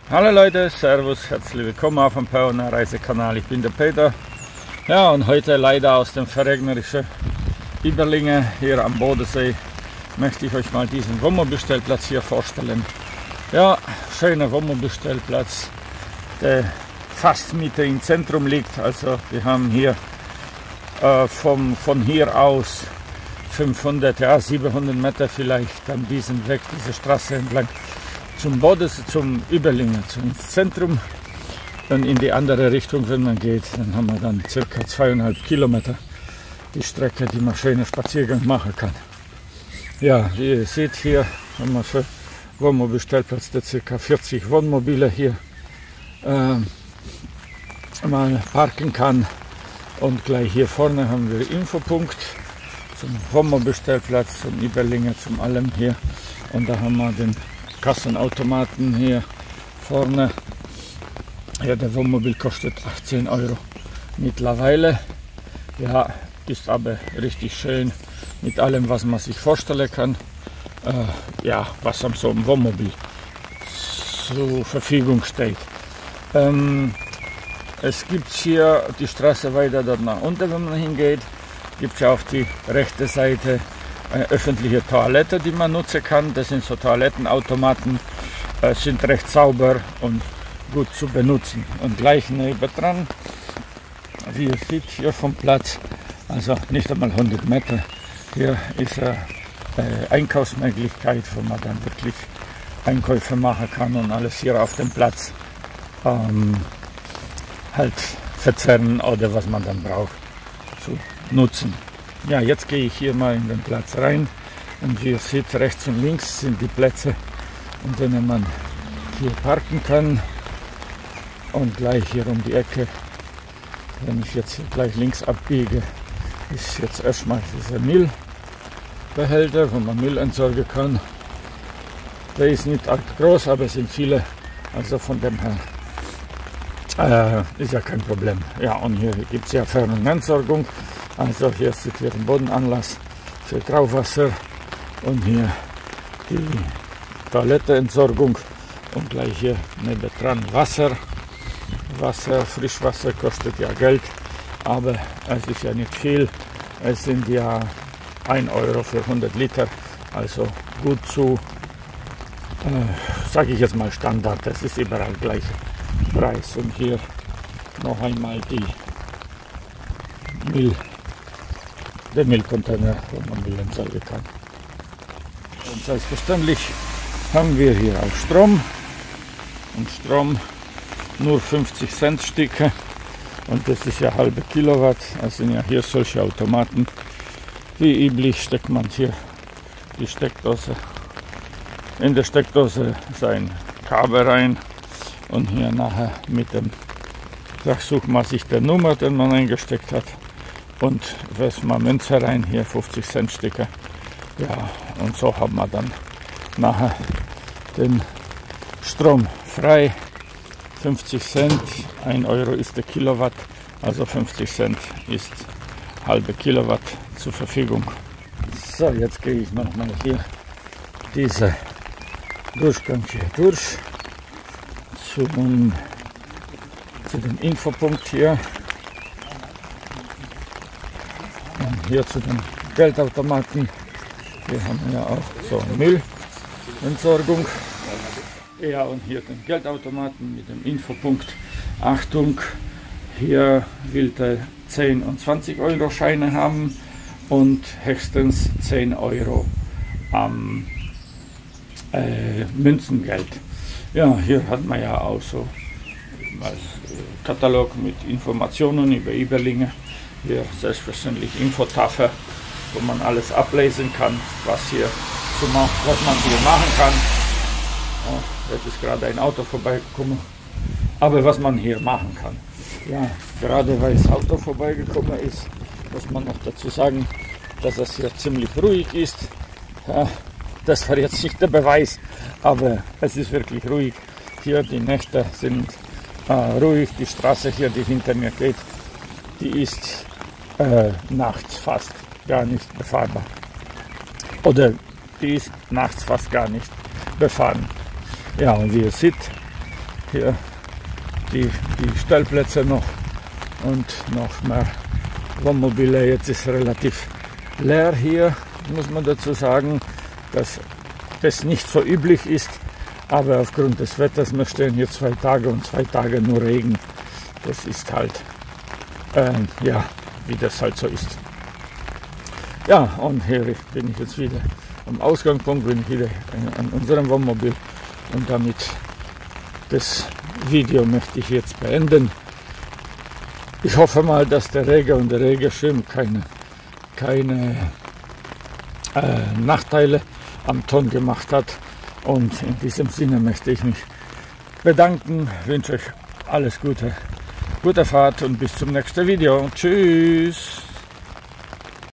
Hallo Leute, Servus, herzlich willkommen auf dem Pauner Reisekanal. Ich bin der Peter. Ja, und heute leider aus dem verregnerischen Überlingen hier am Bodensee möchte ich euch mal diesen Wohnmobilstellplatz hier vorstellen. Ja, schöner Wohnmobilstellplatz, der fast mitten im Zentrum liegt. Also wir haben hier von hier aus 500, ja 700 Meter vielleicht an diesem Weg, diese Straße entlang zum Bodensee, zum Überlingen, zum Zentrum. Dann in die andere Richtung, wenn man geht, dann haben wir dann circa 2,5 Kilometer die Strecke, die man schönen Spaziergang machen kann. Ja, wie ihr seht, hier haben wir schon Wohnmobilstellplatz, der circa 40 Wohnmobile hier mal parken kann. Und gleich hier vorne haben wir Infopunkt zum Wohnmobilstellplatz, zum Überlingen, zum allem hier. Und da haben wir den Kassenautomaten hier vorne. Ja, der Wohnmobil kostet 18 Euro mittlerweile. Ja, ist aber richtig schön mit allem, was man sich vorstellen kann. Ja, was am so einem Wohnmobil zur Verfügung steht. Es gibt hier die Straße weiter dort nach unten, wenn man hingeht. Gibt es ja auf die rechte Seite eine öffentliche Toilette, die man nutzen kann. Das sind so Toilettenautomaten, sind recht sauber und gut zu benutzen. Und gleich nebendran, wie ihr seht hier vom Platz, also nicht einmal 100 Meter, hier ist eine Einkaufsmöglichkeit, wo man dann wirklich Einkäufe machen kann und alles hier auf dem Platz halt verzehren oder was man dann braucht zu nutzen. Ja, jetzt gehe ich hier mal in den Platz rein und wie ihr seht, rechts und links sind die Plätze, in denen man hier parken kann. Und gleich hier um die Ecke, wenn ich jetzt hier gleich links abbiege, ist jetzt erstmal dieser Müllbehälter, wo man Müll entsorgen kann. Der ist nicht arg groß, aber es sind viele, also von dem her ist ja kein Problem. Ja, und hier gibt es ja Fern- und Entsorgung. Also hier ist hier ein Bodenanlass für Grauwasser und hier die Toiletteentsorgung und gleich hier nebendran Wasser. Frischwasser kostet ja Geld, aber es ist ja nicht viel. Es sind ja 1 Euro für 100 Liter, also gut zu, sage ich jetzt mal Standard, das ist überall gleich Preis. Und hier noch einmal der Müllcontainer, wo man Müll entsorgen kann. Und selbstverständlich haben wir hier auch Strom. Und Strom nur 50 Cent Stücke. Und das ist ja halbe Kilowatt. Also sind ja hier solche Automaten. Wie üblich steckt man hier die Steckdose, in der Steckdose sein Kabel rein. Und hier nachher mit dem, da sucht man sich die Nummer, den man eingesteckt hat. Und wässt man Münze rein, hier 50 Cent Stücke. Ja, und so hat man dann nachher den Strom frei. 50 Cent, 1 Euro ist der Kilowatt, also 50 Cent ist halbe Kilowatt zur Verfügung. So, jetzt gehe ich nochmal hier diese Durchgang hier durch zu dem Infopunkt hier. Und hier zu den Geldautomaten. Hier haben wir ja auch so Müllentsorgung. Ja, und hier den Geldautomaten mit dem Infopunkt. Achtung, hier will der 10 und 20 Euro Scheine haben und höchstens 10 Euro am Münzengeld. Ja, hier hat man ja auch so einen Katalog mit Informationen über Überlingen. Hier selbstverständlich Infotafel, wo man alles ablesen kann, was man hier machen kann. Oh, jetzt ist gerade ein Auto vorbeigekommen. Aber was man hier machen kann. Ja, gerade weil das Auto vorbeigekommen ist, muss man noch dazu sagen, dass es hier ziemlich ruhig ist. Ja, das war jetzt nicht der Beweis, aber es ist wirklich ruhig. Hier die Nächte sind ruhig. Die Straße hier, die hinter mir geht, die ist nachts fast gar nicht befahrbar. Oder die ist nachts fast gar nicht befahren. Ja, und wie ihr seht, hier die Stellplätze noch und noch mehr Wohnmobile. Jetzt ist relativ leer hier, muss man dazu sagen, dass das nicht so üblich ist, aber aufgrund des Wetters, wir stehen hier 2 Tage und 2 Tage nur Regen. Das ist halt, ja, wie das halt so ist. Ja, und hier bin ich jetzt wieder am Ausgangspunkt, bin ich wieder an unserem Wohnmobil und damit das Video möchte ich jetzt beenden. Ich hoffe mal, dass der Regen und der Regenschirm keine Nachteile am Ton gemacht hat. Und in diesem Sinne möchte ich mich bedanken, wünsche euch alles Gute, gute Fahrt und bis zum nächsten Video. Tschüss!